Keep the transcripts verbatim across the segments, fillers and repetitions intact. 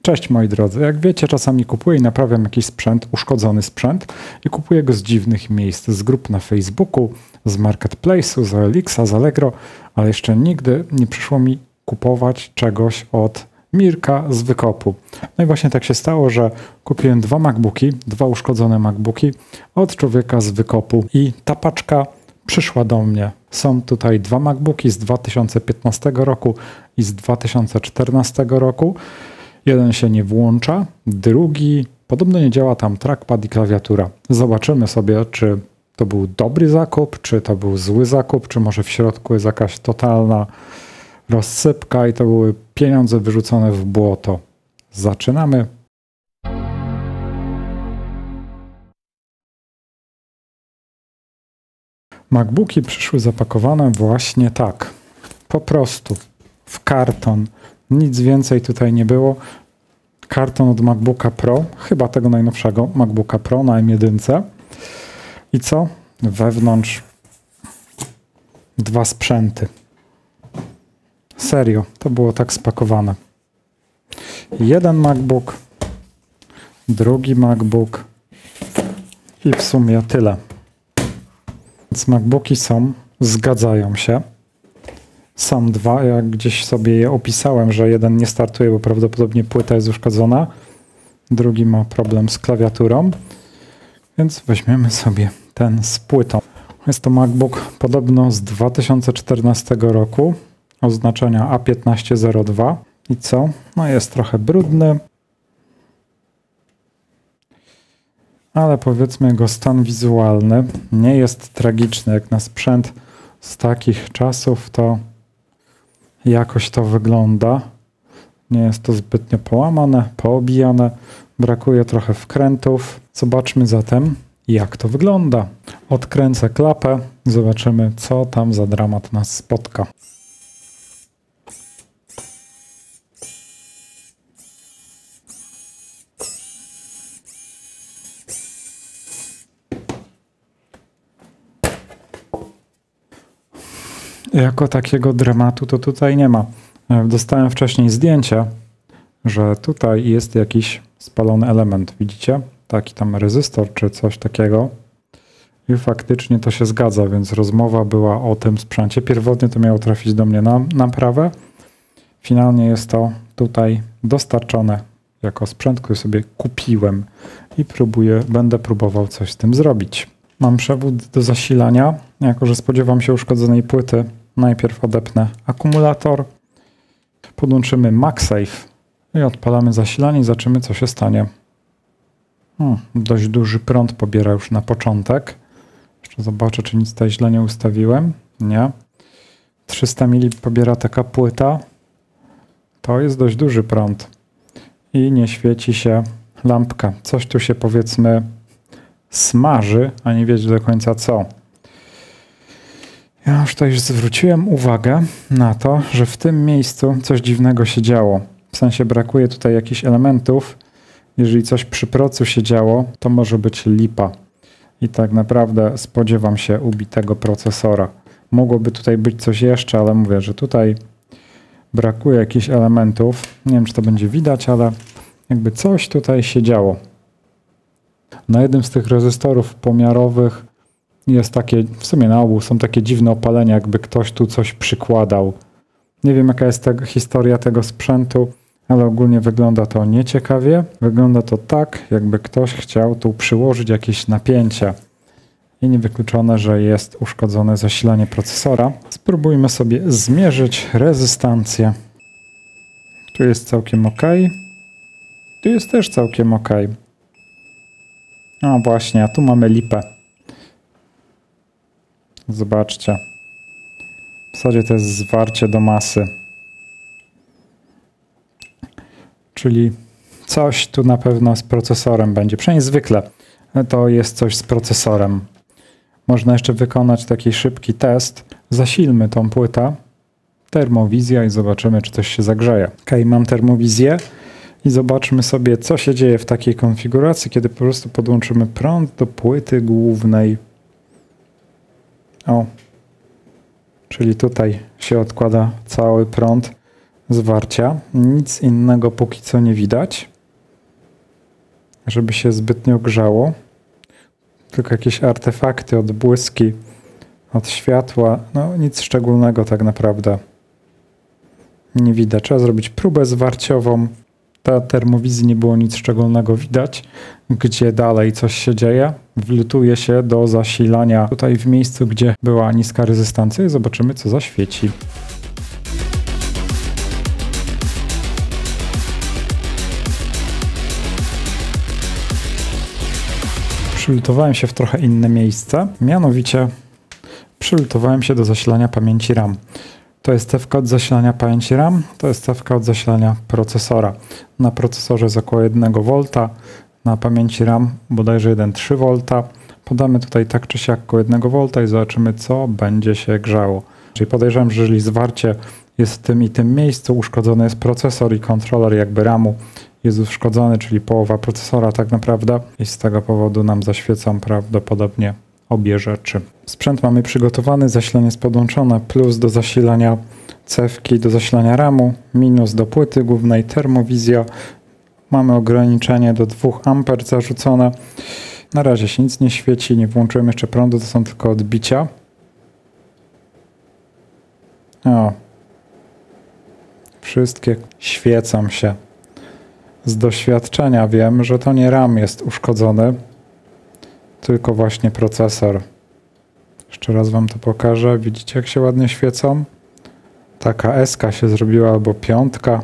Cześć moi drodzy, jak wiecie, czasami kupuję i naprawiam jakiś sprzęt, uszkodzony sprzęt i kupuję go z dziwnych miejsc, z grup na Facebooku, z Marketplace'u, z O L X-a, z Allegro, ale jeszcze nigdy nie przyszło mi kupować czegoś od Mirka z wykopu. No i właśnie tak się stało, że kupiłem dwa MacBooki, dwa uszkodzone MacBooki od człowieka z wykopu i ta paczka przyszła do mnie. Są tutaj dwa MacBooki z dwa tysiące piętnastego roku i z dwa tysiące czternastego roku. Jeden się nie włącza, drugi podobno nie działa tam trackpad i klawiatura. Zobaczymy sobie, czy to był dobry zakup, czy to był zły zakup, czy może w środku jest jakaś totalna rozsypka i to były pieniądze wyrzucone w błoto. Zaczynamy. MacBooki przyszły zapakowane właśnie tak. Po prostu w karton. Nic więcej tutaj nie było. Karton od MacBooka Pro, chyba tego najnowszego MacBooka Pro na M jeden. I co? Wewnątrz dwa sprzęty. Serio, to było tak spakowane. Jeden MacBook, drugi MacBook i w sumie tyle. Więc MacBooki są, zgadzają się. Są dwa, jak gdzieś sobie je opisałem, że jeden nie startuje, bo prawdopodobnie płyta jest uszkodzona. Drugi ma problem z klawiaturą. Więc weźmiemy sobie ten z płytą. Jest to MacBook podobno z dwa tysiące czternastego roku. Oznaczenia A piętnaście zero dwa. I co? No jest trochę brudny. Ale powiedzmy jego stan wizualny nie jest tragiczny. Jak na sprzęt z takich czasów to jakoś to wygląda. Nie jest to zbytnio połamane, poobijane. Brakuje trochę wkrętów. Zobaczmy zatem, jak to wygląda. Odkręcę klapę i zobaczymy, co tam za dramat nas spotka. Jako takiego dramatu to tutaj nie ma. Dostałem wcześniej zdjęcie, że tutaj jest jakiś spalony element. Widzicie? Taki tam rezystor czy coś takiego. I faktycznie to się zgadza, więc rozmowa była o tym sprzęcie. Pierwotnie to miało trafić do mnie na naprawę. Finalnie jest to tutaj dostarczone jako sprzęt, który sobie kupiłem i próbuję, będę próbował coś z tym zrobić. Mam przewód do zasilania. Jako że spodziewam się uszkodzonej płyty, najpierw odepnę akumulator, podłączymy MagSafe i odpalamy zasilanie i zobaczymy, co się stanie. Hmm, dość duży prąd pobiera już na początek. Jeszcze zobaczę, czy nic tutaj źle nie ustawiłem. Nie. trzysta miliamperów pobiera taka płyta. To jest dość duży prąd. I nie świeci się lampka. Coś tu się, powiedzmy, smaży, a nie wiecie do końca co. Ja już tutaj zwróciłem uwagę na to, że w tym miejscu coś dziwnego się działo. W sensie brakuje tutaj jakichś elementów. Jeżeli coś przy procu się działo, to może być lipa. I tak naprawdę spodziewam się ubitego procesora. Mogłoby tutaj być coś jeszcze, ale mówię, że tutaj brakuje jakichś elementów. Nie wiem, czy to będzie widać, ale jakby coś tutaj się działo. Na jednym z tych rezystorów pomiarowych jest takie, w sumie na obu są takie dziwne opalenia, jakby ktoś tu coś przykładał. Nie wiem, jaka jest ta historia tego sprzętu, ale ogólnie wygląda to nieciekawie. Wygląda to tak, jakby ktoś chciał tu przyłożyć jakieś napięcie. I niewykluczone, że jest uszkodzone zasilanie procesora. Spróbujmy sobie zmierzyć rezystancję. Tu jest całkiem ok. Tu jest też całkiem ok. No właśnie, a tu mamy lipę. Zobaczcie. W zasadzie to jest zwarcie do masy. Czyli coś tu na pewno z procesorem będzie. Przynajmniej zwykle to jest coś z procesorem. Można jeszcze wykonać taki szybki test. Zasilmy tą płytę. Termowizja i zobaczymy, czy coś się zagrzeje. Ok, mam termowizję i zobaczmy sobie, co się dzieje w takiej konfiguracji, kiedy po prostu podłączymy prąd do płyty głównej. O, czyli tutaj się odkłada cały prąd zwarcia. Nic innego póki co nie widać, żeby się zbytnio grzało. Tylko jakieś artefakty, odbłyski od światła. No nic szczególnego tak naprawdę nie widać. Trzeba zrobić próbę zwarciową. Na termowizji nie było nic szczególnego widać. Gdzie dalej coś się dzieje? Wlutuje się do zasilania tutaj w miejscu, gdzie była niska rezystancja i zobaczymy, co zaświeci. Przylutowałem się w trochę inne miejsce, mianowicie przylutowałem się do zasilania pamięci RAM. To jest cewka od zasilania pamięci RAM, to jest cewka od zasilania procesora. Na procesorze jest około jednego wolta, na pamięci RAM bodajże jeden przecinek trzy wolta. Podamy tutaj tak czy siak około jednego wolta i zobaczymy, co będzie się grzało. Czyli podejrzewam, że jeżeli zwarcie jest w tym i tym miejscu, uszkodzony jest procesor i kontroler jakby ramu jest uszkodzony, czyli połowa procesora tak naprawdę i z tego powodu nam zaświecą prawdopodobnie obie rzeczy. Sprzęt mamy przygotowany, zasilanie jest podłączone, plus do zasilania cewki, do zasilania ramu, minus do płyty głównej, termowizja. Mamy ograniczenie do dwóch amperów zarzucone. Na razie się nic nie świeci, nie włączyłem jeszcze prądu, to są tylko odbicia. O. Wszystkie świecą się. Z doświadczenia wiem, że to nie RAM jest uszkodzony, tylko właśnie procesor. Jeszcze raz wam to pokażę. Widzicie, jak się ładnie świecą? Taka eska się zrobiła, albo piątka.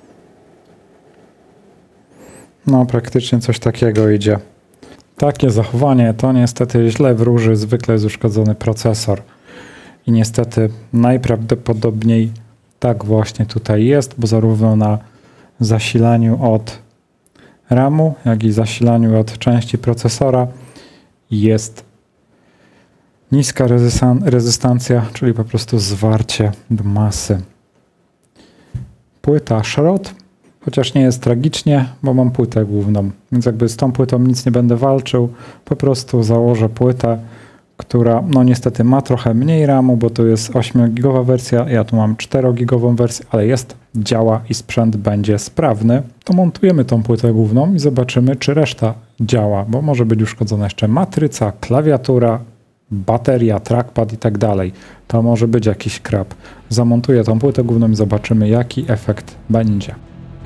No, praktycznie coś takiego idzie. Takie zachowanie to niestety źle wróży. Zwykle jest uszkodzony procesor. I niestety najprawdopodobniej tak właśnie tutaj jest, bo zarówno na zasilaniu od ramu, jak i zasilaniu od części procesora jest niska rezystancja, czyli po prostu zwarcie do masy. Płyta szrot, chociaż nie jest tragicznie, bo mam płytę główną, więc jakby z tą płytą nic nie będę walczył, po prostu założę płytę, która no niestety ma trochę mniej ramu, bo to jest ośmiogigowa wersja, ja tu mam czterogigową wersję, ale jest, działa i sprzęt będzie sprawny. To montujemy tą płytę główną i zobaczymy, czy reszta działa, bo może być uszkodzona jeszcze matryca, klawiatura, bateria, trackpad i tak dalej. To może być jakiś krab. Zamontuję tą płytę główną i zobaczymy, jaki efekt będzie.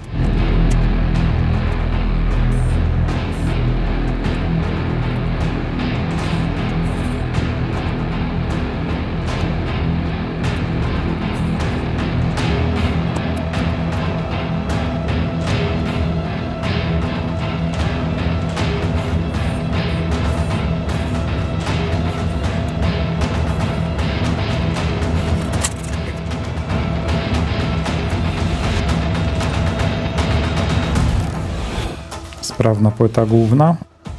Sprawna płyta główna.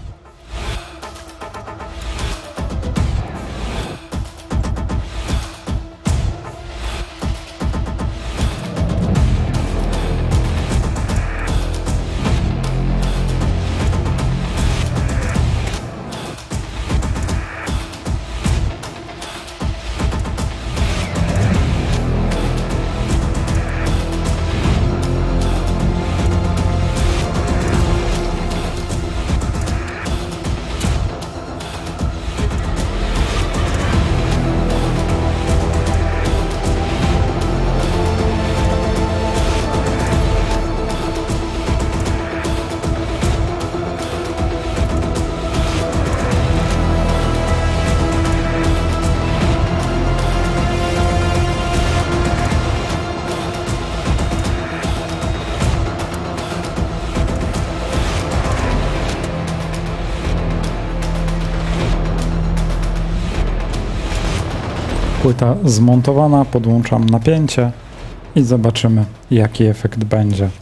Płyta zmontowana, podłączam napięcie i zobaczymy, jaki efekt będzie.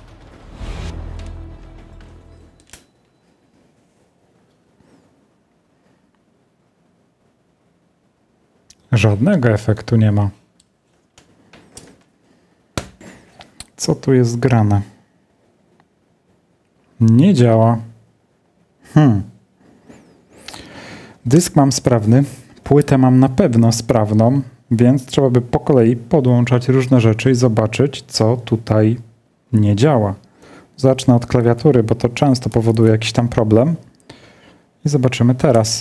Żadnego efektu nie ma. Co tu jest grane? Nie działa. Hmm. Dysk mam sprawny. Płytę mam na pewno sprawną. Więc trzeba by po kolei podłączać różne rzeczy i zobaczyć, co tutaj nie działa. Zacznę od klawiatury, bo to często powoduje jakiś tam problem. I zobaczymy teraz.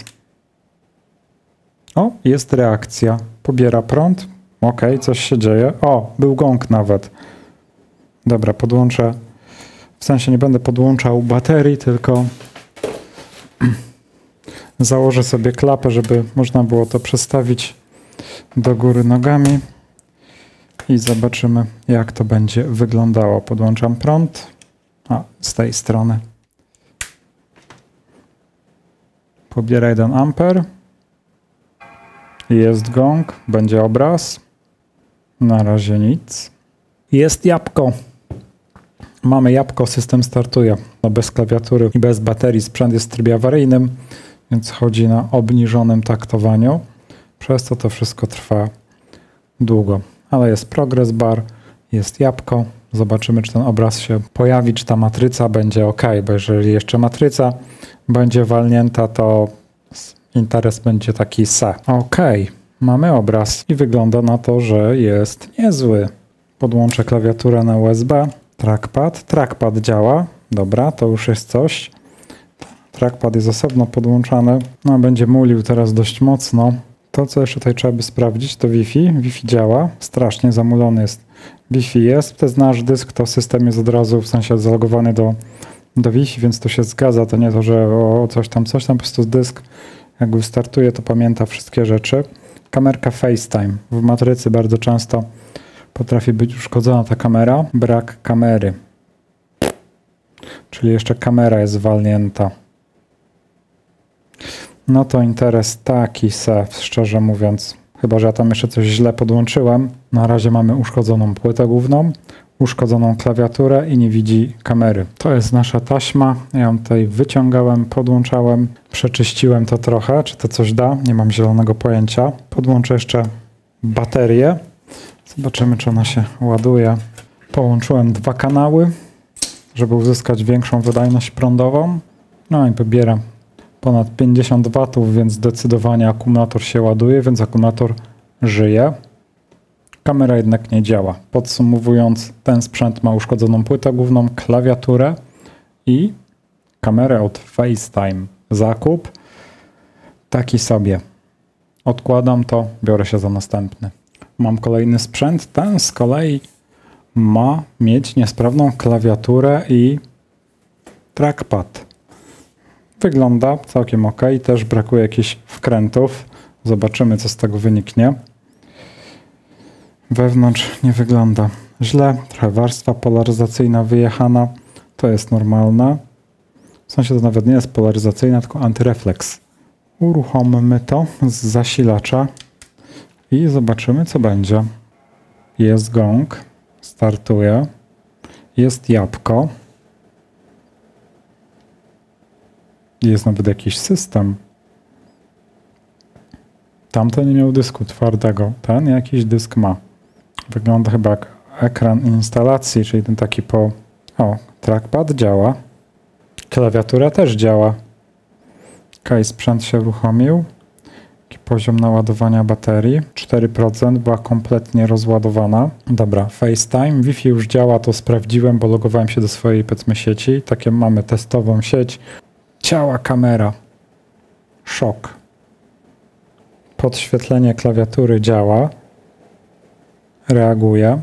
O, jest reakcja. Pobiera prąd. Ok, coś się dzieje. O, był gong nawet. Dobra, podłączę. W sensie nie będę podłączał baterii, tylko założę sobie klapę, żeby można było to przestawić do góry nogami i zobaczymy, jak to będzie wyglądało. Podłączam prąd. A, z tej strony. Pobiera jeden amper. Jest gong, będzie obraz. Na razie nic. Jest jabłko. Mamy jabłko, system startuje. No bez klawiatury i bez baterii. Sprzęt jest w trybie awaryjnym, więc chodzi na obniżonym taktowaniu. Przez to to wszystko trwa długo. Ale jest progress bar, jest jabłko. Zobaczymy, czy ten obraz się pojawi, czy ta matryca będzie ok, bo jeżeli jeszcze matryca będzie walnięta, to interes będzie taki se. Ok, mamy obraz i wygląda na to, że jest niezły. Podłączę klawiaturę na U S B. Trackpad. Trackpad działa. Dobra, to już jest coś. Trackpad jest osobno podłączany. No, będzie mulił teraz dość mocno. To, co jeszcze tutaj trzeba by sprawdzić, to Wi-Fi. Wi-Fi działa. Strasznie zamulony jest. Wi-Fi jest. To jest nasz dysk, to system jest od razu, w sensie zalogowany do, do Wi-Fi, więc to się zgadza. To nie to, że o coś tam, coś tam, po prostu dysk jak go startuje, to pamięta wszystkie rzeczy. Kamerka FaceTime. W matrycy bardzo często potrafi być uszkodzona ta kamera. Brak kamery. Czyli jeszcze kamera jest walnięta. No to interes taki se, szczerze mówiąc. Chyba że ja tam jeszcze coś źle podłączyłem. Na razie mamy uszkodzoną płytę główną, uszkodzoną klawiaturę i nie widzi kamery. To jest nasza taśma. Ja ją tutaj wyciągałem, podłączałem, przeczyściłem to trochę. Czy to coś da? Nie mam zielonego pojęcia. Podłączę jeszcze baterię. Zobaczymy, czy ona się ładuje. Połączyłem dwa kanały, żeby uzyskać większą wydajność prądową. No i pobiera ponad pięćdziesiąt watów, więc zdecydowanie akumulator się ładuje, więc akumulator żyje. Kamera jednak nie działa. Podsumowując, ten sprzęt ma uszkodzoną płytę główną, klawiaturę i kamerę od FaceTime. Zakup taki sobie. Odkładam to, biorę się za następny. Mam kolejny sprzęt. Ten z kolei ma mieć niesprawną klawiaturę i trackpad. Wygląda całkiem ok. Też brakuje jakichś wkrętów. Zobaczymy, co z tego wyniknie. Wewnątrz nie wygląda źle. Trochę warstwa polaryzacyjna wyjechana. To jest normalne. W sensie to nawet nie jest polaryzacyjna, tylko antyrefleks. Uruchommy to z zasilacza i zobaczymy, co będzie. Jest gong. Startuje. Jest jabłko. Jest nawet jakiś system. Tamten nie miał dysku twardego. Ten jakiś dysk ma. Wygląda chyba jak ekran instalacji, czyli ten taki po... O, trackpad działa. Klawiatura też działa. Ok, sprzęt się uruchomił. Taki poziom naładowania baterii. cztery procent była kompletnie rozładowana. Dobra, FaceTime. Wi-Fi już działa, to sprawdziłem, bo logowałem się do swojej, powiedzmy, sieci. Takie mamy testową sieć. Działa kamera. Szok. Podświetlenie klawiatury działa. Reaguje.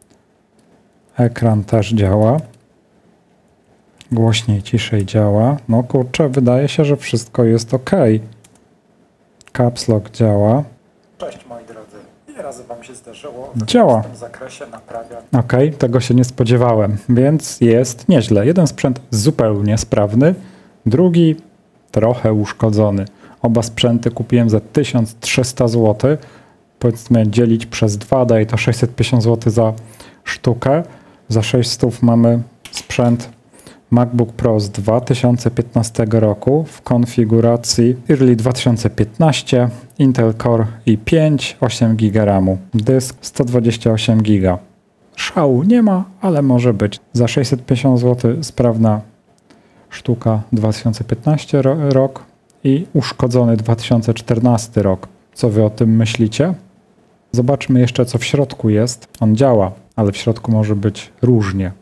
Ekran też działa. Głośniej, ciszej działa. No kurczę, wydaje się, że wszystko jest ok. Caps Lock działa. Cześć moi drodzy. Ile razy wam się zdarzyło Działa. w tym zakresie naprawia? Ok, tego się nie spodziewałem, więc jest nieźle. Jeden sprzęt zupełnie sprawny, drugi trochę uszkodzony. Oba sprzęty kupiłem za tysiąc trzysta złotych. Powiedzmy dzielić przez dwa, daje to sześćset pięćdziesiąt złotych za sztukę. Za sześćset mamy sprzęt MacBook Pro z dwa tysiące piętnastego roku w konfiguracji Early dwa tysiące piętnaście, Intel Core i pięć, osiem giga ramu. Dysk sto dwadzieścia osiem giga. Szału nie ma, ale może być. Za sześćset pięćdziesiąt złotych sprawna sztuka dwa tysiące piętnasty rok i uszkodzony dwa tysiące czternasty rok. Co wy o tym myślicie? Zobaczmy jeszcze, co w środku jest. On działa, ale w środku może być różnie.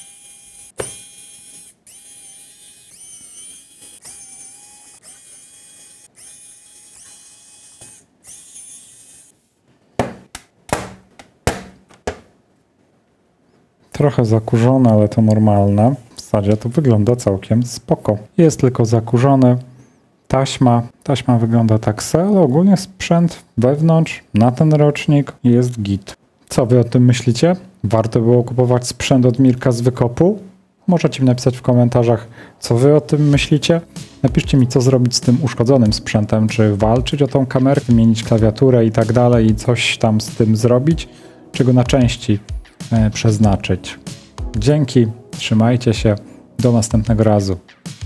Trochę zakurzone, ale to normalne. W zasadzie to wygląda całkiem spoko. Jest tylko zakurzony. Taśma. Taśma wygląda tak se, ale ogólnie sprzęt wewnątrz na ten rocznik jest git. Co wy o tym myślicie? Warto było kupować sprzęt od Mirka z wykopu? Możecie mi napisać w komentarzach, co wy o tym myślicie. Napiszcie mi, co zrobić z tym uszkodzonym sprzętem. Czy walczyć o tą kamerę, wymienić klawiaturę i tak dalej i coś tam z tym zrobić, czy go na części e, przeznaczyć. Dzięki, trzymajcie się, do następnego razu.